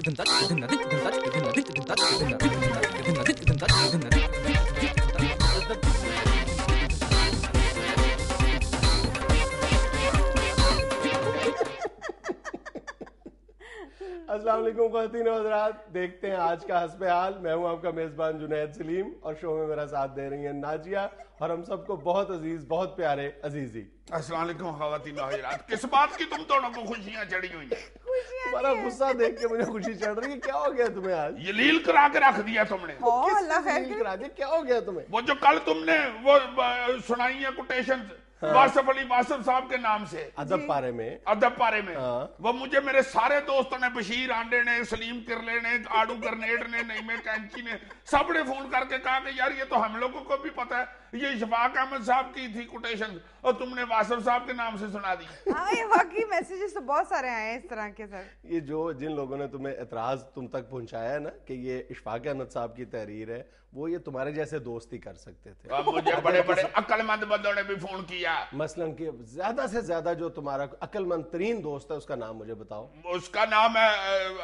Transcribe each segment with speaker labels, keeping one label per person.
Speaker 1: अस्सलाम वालेकुम ख़वातीन और हज़रात, देखते हैं आज का हस्बे हाल। मैं हूं आपका मेज़बान जुनैद सलीम और शो में मेरा साथ दे रही हैं नाजिया और हम सबको बहुत अजीज, बहुत प्यारे अजीजी।
Speaker 2: अस्सलाम वालेकुम ख़वातीन और हज़रात, किस बात की तुम दोनों को खुशियां चढ़ी हुई हैं?
Speaker 1: तुम्हारा गुस्सा देख के मुझे खुशी चढ़ रही है। क्या हो गया तुम्हें आज?
Speaker 2: ये लील करा के रख दिया तुमने।
Speaker 1: करा दिया, क्या हो गया तुम्हें?
Speaker 2: वो जो कल तुमने वो सुनाई है कोटेशन वासिफ अली वासिफ साहब के नाम से
Speaker 1: अदब पारे में
Speaker 2: वो मुझे मेरे सारे दोस्तों ने, बशीर आंडे ने, सलीम किरले ने, आड़ू करनेट ने, नईमे कैंची ने, सब ने फोन करके कहा कि यार ये तो हम लोगों को भी पता है, ये इशफाक अहमद साहब की थी कोटेशन और तुमने वासिफ साहब के नाम से सुना दी।
Speaker 3: हाँ, ये वाकई मैसेजेस तो बहुत सारे आए हैं इस तरह के। सर,
Speaker 1: ये जो जिन लोगों ने तुम्हें एतराज तुम तक पहुंचाया है ना कि ये इशफाक अहमद साहब की तहरीर है, वो ये तुम्हारे जैसे दोस्त ही कर सकते थे।
Speaker 2: अब मुझे बड़े बड़े अक्लमंद बंदों ने भी फोन किया।
Speaker 1: मसलन कि ज्यादा से ज्यादा जो तुम्हारा अक्लमंद तरीन दोस्त है उसका नाम मुझे बताओ।
Speaker 2: उसका नाम है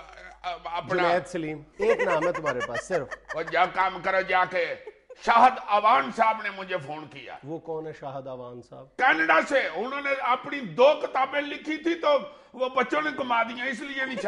Speaker 2: अपना
Speaker 1: जुनैद सलीम। एक नाम है तुम्हारे पास सिर्फ।
Speaker 2: और जा काम करो जाके। शाहद अवान साहब ने मुझे फोन किया।
Speaker 1: वो कौन है शाहद अवान साहब?
Speaker 2: कनाडा से। उन्होंने अपनी 2 किताबें लिखी थी तो वो बच्चों ने घुमा दी, इसलिए नहीं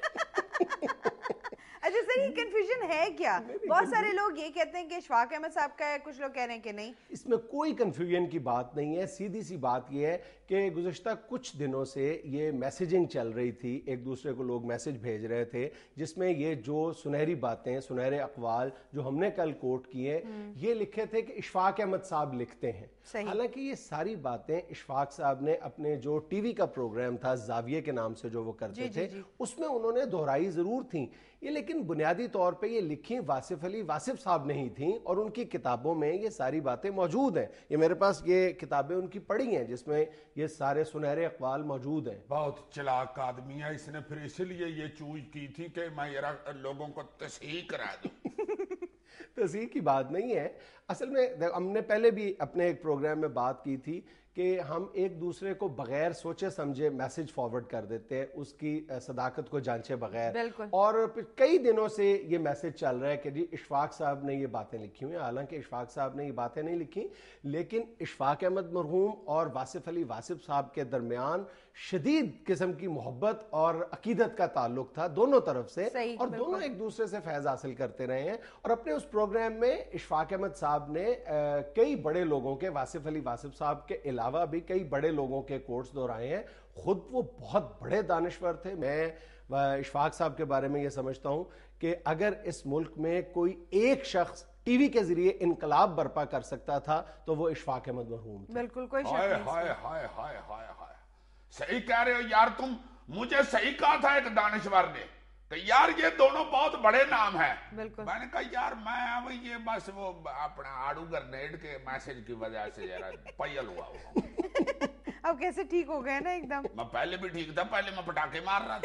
Speaker 2: छपी।
Speaker 3: अच्छा सर, ये कंफ्यूजन है क्या? बहुत सारे लोग ये कहते हैं कि इशफाक अहमद साहब का है, कुछ लोग कह रहे हैं कि नहीं।
Speaker 1: इसमें कोई कंफ्यूजन की बात नहीं है। सीधी सी बात यह है कि गुज़िश्ता कुछ दिनों से ये मैसेजिंग चल रही थी, एक दूसरे को लोग मैसेज भेज रहे थे जिसमें ये जो सुनहरी बातें, सुनहरे अक़वाल जो हमने कल कोट किए, ये लिखे थे कि इशफाक अहमद साहब लिखते हैं। हालांकि ये सारी बातें इशफाक साहब ने अपने जो टीवी का प्रोग्राम था जाविये के नाम से जो वो करते थे, उसमें उन्होंने दोहराई जरूर थी ये, लेकिन बुनियादी तौर पे ये लिखी वासिफ अली वासिफ साहब नहीं थी और उनकी किताबों में ये सारी बातें मौजूद हैं। ये मेरे पास ये किताबें उनकी पढ़ी हैं जिसमें ये सारे सुनहरे अक़वाल मौजूद हैं।
Speaker 2: बहुत चालाक आदमी है, इसने फिर इसलिए ये चूज की थी कि मैं लोगों को तस्हीह करा दूं।
Speaker 1: तस्हीह की बात नहीं है। असल में हमने पहले भी अपने एक प्रोग्राम में बात की थी कि हम एक दूसरे को बगैर सोचे समझे मैसेज फॉरवर्ड कर देते हैं, उसकी सदाकत को जांचे बगैर। और कई दिनों से ये मैसेज चल रहा है कि जी इशफाक साहब ने ये बातें लिखी हुई हैं। हालांकि इशफाक साहब ने ये बातें नहीं लिखी, लेकिन इशफाक अहमद मरहूम और वासिफ अली वासिफ साहब के दरमियान शदीद किस्म की मोहब्बत और अकीदत का ताल्लुक था दोनों तरफ से, और दोनों एक दूसरे से फैज हासिल करते रहे हैं। और अपने उस प्रोग्राम में इशफाक अहमद साहब ने कई बड़े लोगों के, वासिफ अली वासिफ साहब के अलावा भी कई बड़े लोगों के कोट्स दोहराए हैं। खुद वो बहुत बड़े दानिश्वर थे। मैं इशफाक साहब के बारे में ये समझता हूं कि अगर इस मुल्क में कोई एक शख्स टीवी के जरिए इनकलाब बर्पा कर सकता था तो वो इशफाक अहमद मरहूम थे।
Speaker 3: बिल्कुल, कोई शक
Speaker 2: नहीं। हाय हाय हाय हाय हाय, सही कह रहे हो यार तुम। मुझे सही कहा था एक दानिश्वर ने कि यार ये दोनों बहुत बड़े नाम है। मैंने कहा यार मैं ये बस वो अपना आड़ू ग्रेनेड के मैसेज की वजह से जरा पयल हुआ हूँ।
Speaker 3: अब कैसे ठीक हो गए ना एकदम?
Speaker 2: मैं पहले भी ठीक था, पहले मैं पटाखे मार रहा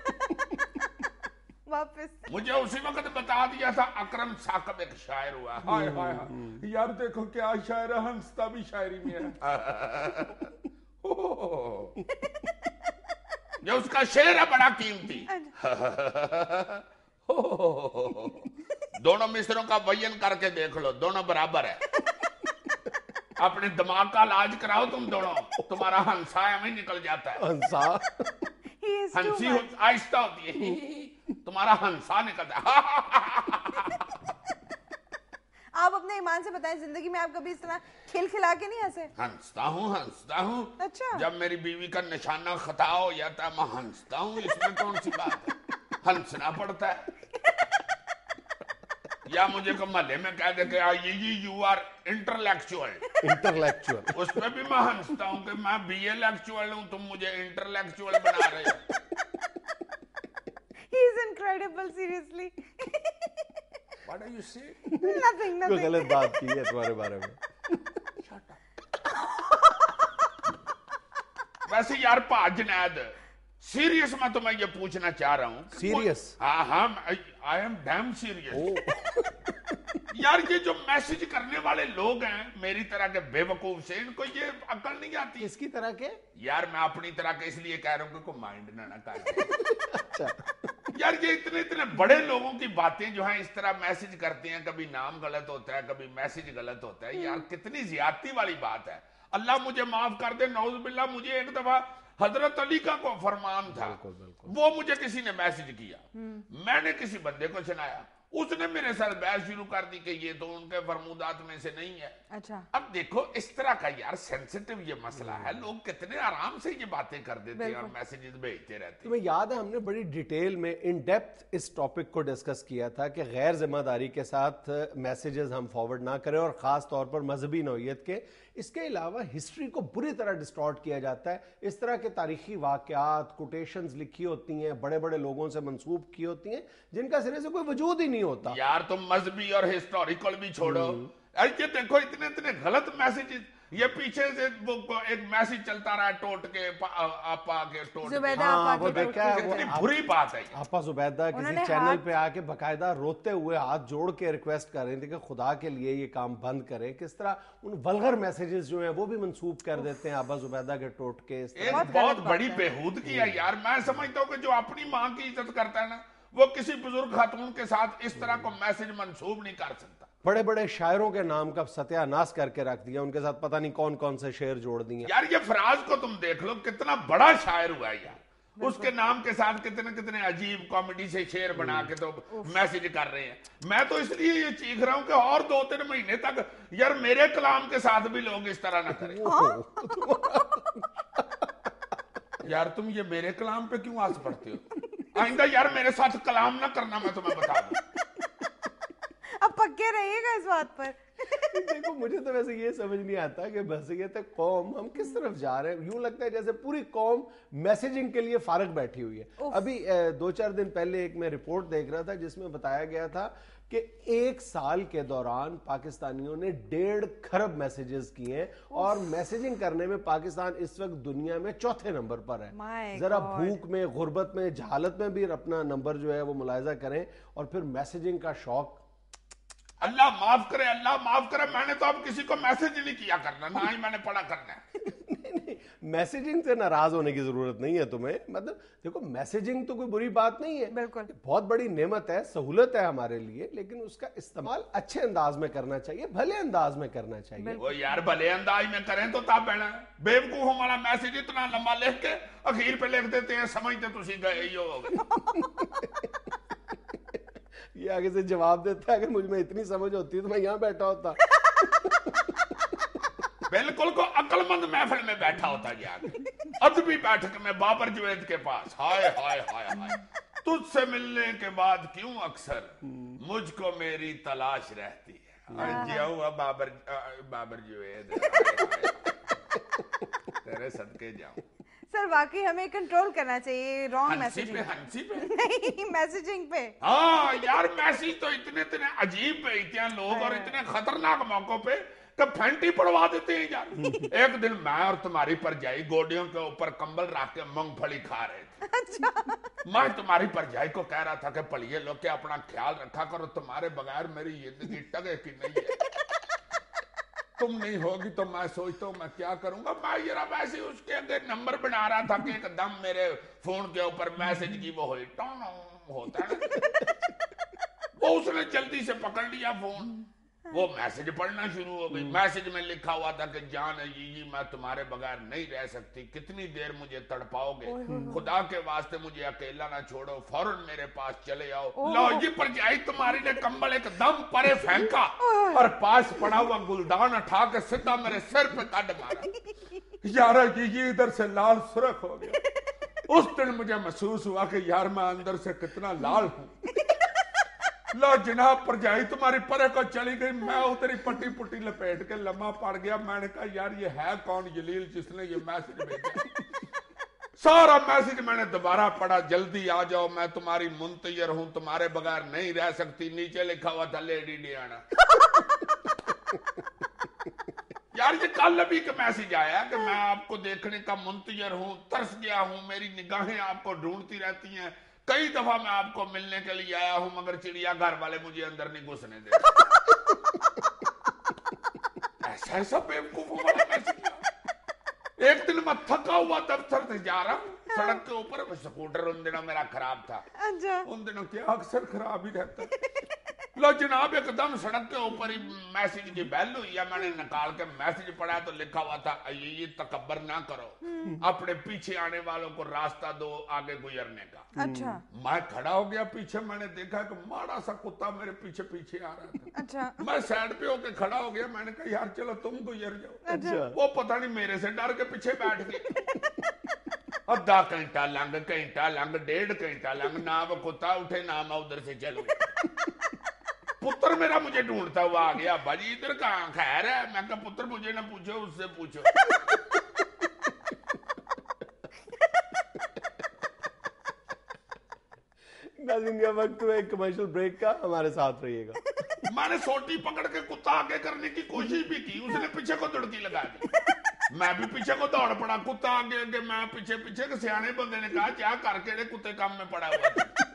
Speaker 2: था।
Speaker 3: वापस
Speaker 2: मुझे उसी वक्त बता दिया था अकरम साकब एक शायर हुआ। हाय हाय हाय यार देखो क्या शायर है, हंसता भी शायरी में है। जो उसका शेर है बड़ा कीमती। दोनों मिस्रों का वजन करके देख लो, दोनों बराबर है। अपने दिमाग का इलाज कराओ तुम दोनों, तुम्हारा हंसा में निकल जाता है।
Speaker 1: हंसा
Speaker 2: हंसी आहिस्ता होती है, तुम्हारा हंसा निकलता है।
Speaker 3: आप अपने ईमान से बताएं, जिंदगी में आप कभी इस तरह खिलखिला के नहीं हंसे?
Speaker 2: हंसता हूँ।
Speaker 3: अच्छा।
Speaker 2: जब मेरी बीवी का निशाना खता हो जाता है मैं हंसता हूँ, इसमें कौन सी बात है? हंसना पड़ता है। या मुझे महल्ले में कह दे कि यू आर इंटेलेक्चुअल, उस पर भी मैं हंसता हूँ कि मैं बीए लेक्चुअल हूँ, तुम मुझे इंटेलेक्चुअल बना रहे हो।
Speaker 3: He is incredible, seriously.
Speaker 2: What are you saying?
Speaker 3: Nothing.
Speaker 1: कोई गलत बात की है तुम्हारे बारे में?
Speaker 2: वैसे यार जुनैद, सीरियस मैं तुम्हें ये पूछना चाह रहा हूँ।
Speaker 1: सीरियस?
Speaker 2: हाँ, आई एम डैम सीरियस। यार ये जो मैसेज करने वाले लोग हैं मेरी तरह के बेवकूफ से, इनको ये अकल नहीं आती।
Speaker 1: इसकी तरह के?
Speaker 2: यार मैं अपनी तरह के इसलिए कह रहा हूँ कि कोई माइंड ना कर।
Speaker 1: अच्छा।
Speaker 2: यार ये इतने इतने बड़े लोगों की बातें जो है इस तरह मैसेज करते हैं, कभी नाम गलत होता है, कभी मैसेज गलत होता है, यार कितनी ज्यादती वाली बात है। अल्लाह मुझे माफ कर दे, नौजुबिल्ला। मुझे एक दफा हजरत अली का को फरमान था, वो मुझे किसी ने मैसेज किया, मैंने किसी बंदे को सुनाया, उसने मेरे साथ बहस शुरू कर दी कि ये तो उनके फरमूदात में से नहीं है।
Speaker 3: अच्छा,
Speaker 2: अब देखो इस तरह का यार सेंसिटिव ये मसला है, लोग कितने आराम से ये बातें कर देते हैं और मैसेजेस भेजते रहते हैं।
Speaker 1: तुम्हें याद है हमने बड़ी डिटेल में इन डेप्थ इस टॉपिक को डिस्कस किया था कि गैर जिम्मेदारी के साथ मैसेजेस हम फॉरवर्ड ना करें, और खास तौर पर मजहबी नौइयत के। इसके अलावा हिस्ट्री को बुरी तरह डिस्टॉर्ट किया जाता है। इस तरह के तारीखी वाकयात, कोटेशंस लिखी होती हैं, बड़े बड़े लोगों से मंसूब की होती हैं, जिनका सिरे से कोई वजूद ही नहीं होता।
Speaker 2: यार तुम मजहबी और हिस्टोरिकल भी छोड़ो, अरे ये देखो इतने इतने गलत मैसेजेस। ये पीछे से वो एक मैसेज चलता रहा टोट के आपा के टोट के।
Speaker 1: हाँ, वो देखा है,
Speaker 2: कितनी बुरी बात है।
Speaker 1: आपा जुबैदा किसी चैनल पे आके बकायदा रोते हुए हाथ जोड़ के रिक्वेस्ट कर रही थी कि खुदा के लिए ये काम बंद करें। किस तरह उन वल्गर मैसेजेस जो हैं वो भी मंसूब कर देते हैं आपा जुबैदा के टोट के।
Speaker 2: एक बहुत बड़ी बेहूदगी है यार। मैं समझता हूँ कि जो अपनी माँ की इज्जत करता है ना, वो किसी बुजुर्ग खातून के साथ इस तरह को मैसेज मंसूब नहीं कर सकता।
Speaker 1: बड़े बड़े शायरों के नाम का सत्यानाश करके रख दिया, उनके साथ पता नहीं कौन कौन से शेर जोड़ दिए।
Speaker 2: यार ये फराज को तुम देख लो, कितना बड़ा शायर हुआ है यार, उसके नाम के साथ कितने कितने अजीब कॉमेडी से शेर बना के तो मैसेज कर रहे हैं। मैं तो इसलिए ये चीख रहा हूं कि और 2-3 महीने तक यार मेरे कलाम के साथ भी लोग इस तरह ना करें। यार तुम ये मेरे कलाम पे क्यों आस पड़ते हो? आइंदा यार मेरे साथ कलाम ना करना, मैं तुम्हें बता दूं।
Speaker 3: अब पक्के रहिएगा इस बात पर।
Speaker 1: देखो मुझे तो वैसे ये समझ नहीं आता कि बहसीयत कौम हम किस तरफ जा रहे हैं। यूं लगता है जैसे पूरी कौम मैसेजिंग के लिए फारग बैठी हुई है। अभी 2-4 दिन पहले एक मैं रिपोर्ट देख रहा था जिसमें बताया गया था कि 1 साल के दौरान पाकिस्तानियों ने 1.5 खरब मैसेजेस किए हैं, और मैसेजिंग करने में पाकिस्तान इस वक्त दुनिया में 4थे नंबर पर है। जरा भूख में, गुर्बत में, जहालत में भी अपना नंबर जो है वो मुलाहिजा करें, और फिर मैसेजिंग का शौक।
Speaker 2: अल्लाह माफ करे, अल्लाह माफ करे। मैंने तो अब किसी को मैसेज नहीं किया करना, ना ही मैंने पढ़ा करना है।
Speaker 1: नहीं, मैसेजिंग से नाराज होने की जरूरत नहीं है तुम्हें। मतलब देखो मैसेजिंग तो कोई बुरी बात नहीं है,
Speaker 3: बिल्कुल
Speaker 1: बहुत बड़ी नेमत है, सहूलत है हमारे लिए, लेकिन उसका इस्तेमाल अच्छे अंदाज में करना चाहिए, भले अंदाज में करना चाहिए।
Speaker 2: वो यार भले अंदाज में करें तो तब बेड़ा बेवकूफ हमारा मैसेज इतना लंबा लिख के अखीर पे लिख देते हैं, समझते तुसी गए ही हो।
Speaker 1: ये आगे से जवाब देता है, अगर मुझ में इतनी समझ होती तो मैं यहाँ बैठा होता।
Speaker 2: बिल्कुल को अक्लमंद महफिल में बैठा होता यार, अदबी बैठक में बाबर जुवैद के पास। हाय हाय हाय हाय, तुझसे मिलने के बाद क्यों अक्सर मुझको मेरी तलाश रहती है। बाबर जुवैद, तेरे सदके जाऊं।
Speaker 3: सर वाकई हमें कंट्रोल करना चाहिए रॉन्ग मैसेजिंग
Speaker 2: हंसी पे
Speaker 3: नहीं, मैसेजिंग पे।
Speaker 2: हाँ यार मैसेज तो इतने इतने अजीब भेजते हैं लोग, और इतने खतरनाक मौकों पे कि फैंटी पड़वा देते हैं यार। एक दिन मैं और तुम्हारी परजाई गोडियों के ऊपर कंबल रख के मूंगफली खा रहे थे।
Speaker 3: अच्छा।
Speaker 2: मैं तुम्हारी परजाई को कह रहा था कि पढ़िए लोग के अपना ख्याल रखा करो, तुम्हारे बगैर मेरी जिंदगी टगे की नहीं है। तुम नहीं होगी तो मैं सोचता हूँ मैं क्या करूंगा। मैं जरा वैसे उसके आगे नंबर बना रहा था कि एकदम मेरे फोन के ऊपर मैसेज की वो हुई टॉन होता है ना, वो उसने जल्दी से पकड़ लिया फोन, वो मैसेज पढ़ना शुरू हो गई। मैसेज में लिखा हुआ था कि जान जी मैं तुम्हारे बगैर नहीं रह सकती, कितनी देर मुझे तड़पाओगे, खुदा के वास्ते मुझे अकेला ना छोड़ो, फौरन मेरे पास चले आओ। लो जी परजाई तुम्हारी ने कंबल एकदम परे फेंका और पास पड़ा हुआ गुलदान उठा के सीधा मेरे सिर पे कट मारा। यार ये इधर से लाल सुर्ख हो गया। उस दिन मुझे महसूस हुआ कि यार मैं अंदर से कितना लाल हूं। लो जनाब परजाई तुम्हारी परे को चली गई, मैं उतरी पट्टी पुट्टी लपेट के लम्मा पड़ गया। मैंने कहा यार ये है कौन जलील जिसने ये मैसेज भेजा। सारा मैसेज मैंने दोबारा पढ़ा, जल्दी आ जाओ मैं तुम्हारी मुंतजर हूं, तुम्हारे बगैर नहीं रह सकती। नीचे लिखा हुआ था लेडी डियाना। यार ये कल अभी का मैसेज आया कि मैं आपको देखने का मुंतजर हूं, तरस गया हूं, मेरी निगाहें आपको ढूंढती रहती हैं, कई दफा मैं आपको मिलने के लिए आया हूं मगर चिड़ियाघर वाले मुझे अंदर नहीं घुसने दे। ऐसा बेवकूफों वाला मैसेज। एक दिन मैं थका हुआ दफ्तर से जा रहा हूं, सड़क के ऊपर। स्कूटर उन दिनों मेरा खराब था।
Speaker 3: अच्छा।
Speaker 2: उन दिनों क्या अक्सर खराब ही रहता। लो जनाब, एकदम सड़क के ऊपर ही मैसेज की बेल हुई है। मैंने निकाल के मैसेज पढ़ा तो लिखा हुआ था, ये तकब्बर ना करो, अपने पीछे आने वालों को रास्ता दो आगे गुजरने का।
Speaker 3: अच्छा।
Speaker 2: मैं खड़ा हो गया पीछे, मैंने देखा कि माड़ा सा कुत्ता मेरे पीछे पीछे आ रहा था।
Speaker 3: अच्छा।
Speaker 2: मैं साइड पे होके खड़ा हो गया। मैंने कहा यार चलो तुम गुजर जाओ।
Speaker 3: अच्छा।
Speaker 2: वो पता नहीं मेरे से डर के पीछे बैठ गए। अद्धा घंटा लंघ, घंटा लंघ, 1.5 घंटा लंघ, ना वो कुत्ता उठे ना मैं उधर से चलूं। पुत्र मेरा मुझे ढूंढता हुआ आ गया, भाजी इधर कहाँ खैर है? मैं कहा पुत्र मुझे ना पूछो, उससे पूछो।
Speaker 1: नाज़रीन, वक्त हुआ एक कमर्शियल ब्रेक का, हमारे साथ रहिएगा।
Speaker 2: मैंने सोटी पकड़ के कुत्ता आगे करने की कोशिश भी की, उसने पीछे को दुड़की लगा दी। मैं भी पीछे को दौड़ पड़ा, कुत्ता आगे आगे, मैं पीछे पीछे। सियाने बंदे ने कहा क्या करके कुत्ते काम में पड़ा हुआ था।